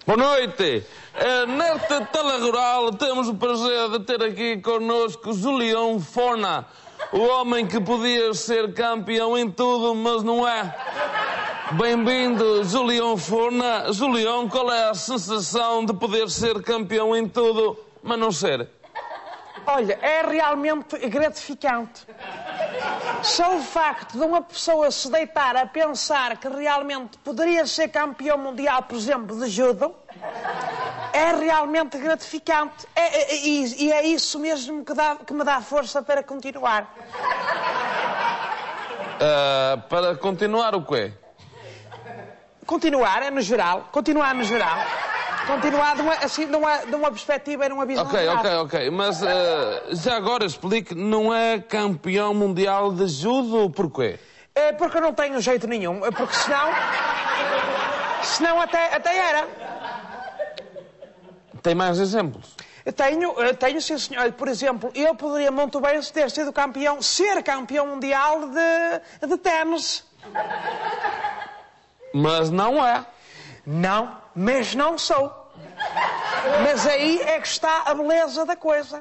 Boa noite. Nesta tela rural temos o prazer de ter aqui connosco Julião Forna, o homem que podia ser campeão em tudo, mas não é. Bem-vindo, Julião Forna. Julião, qual é a sensação de poder ser campeão em tudo, mas não ser? Olha, é realmente gratificante. Só o facto de uma pessoa se deitar a pensar que realmente poderia ser campeão mundial, por exemplo, de judo, é realmente gratificante. E é isso mesmo que me dá força para continuar. Para continuar o quê? Continuar é no geral. Continuar no geral. Continuar de uma perspectiva e numa visão geral. Ok. Mas já agora explique, não é campeão mundial de judo, porquê? É porque eu não tenho jeito nenhum. Porque senão até era. Tem mais exemplos? Tenho sim, senhor. Por exemplo, eu poderia muito bem ter sido ser campeão mundial de ténis. Mas não é. Não, mas não sou. Mas aí é que está a beleza da coisa.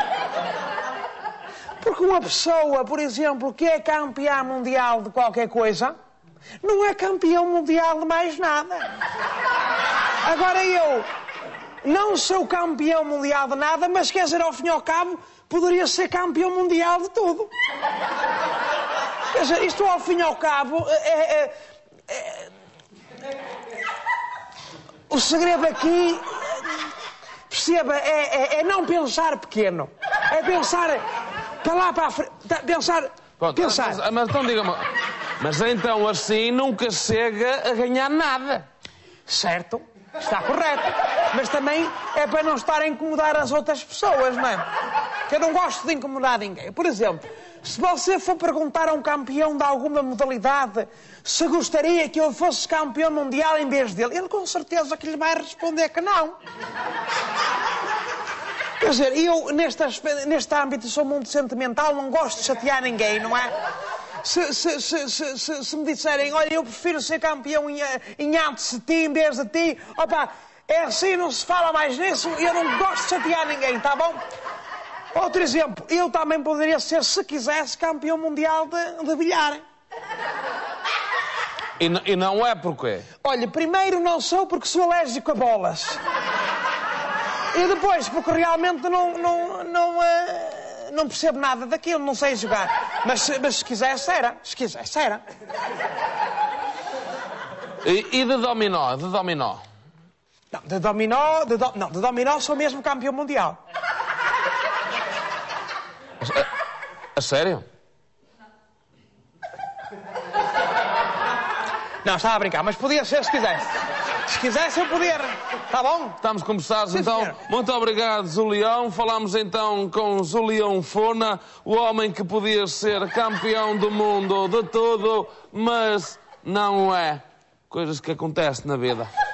Porque uma pessoa, por exemplo, que é campeã mundial de qualquer coisa, não é campeão mundial de mais nada. Agora eu não sou campeão mundial de nada, mas quer dizer, ao fim e ao cabo, poderia ser campeão mundial de tudo. Quer dizer, isto ao fim e ao cabo o segredo aqui, perceba, é não pensar pequeno. É pensar para lá para a frente. Pensar. Mas então diga-me, mas então assim nunca chega a ganhar nada. Certo, está correto. Mas também é para não estar a incomodar as outras pessoas, não é? Que eu não gosto de incomodar ninguém. Por exemplo, se você for perguntar a um campeão de alguma modalidade se gostaria que eu fosse campeão mundial em vez dele, ele com certeza que lhe vai responder que não. Quer dizer, eu neste âmbito sou muito sentimental, não gosto de chatear ninguém, não é? Se me disserem, olha, eu prefiro ser campeão em antes de ti em vez de ti, opa, é assim, não se fala mais nisso, eu não gosto de chatear ninguém, tá bom? Outro exemplo, eu também poderia ser, se quisesse, campeão mundial de bilhar. E não é porquê? Olha, primeiro não sou porque sou alérgico a bolas. E depois porque realmente não percebo nada daquilo, não sei jogar. Mas se quisesse era. Se quisesse era. E de dominó? De dominó? Não, de dominó sou mesmo campeão mundial. A sério? Não, estava a brincar, mas podia ser se quisesse. Se quisesse eu podia. Tá bom? Estamos conversados, Sim, então. senhor. Muito obrigado, Julião. Falamos então com Julião Forna, o homem que podia ser campeão do mundo de tudo, mas não é. Coisas que acontecem na vida.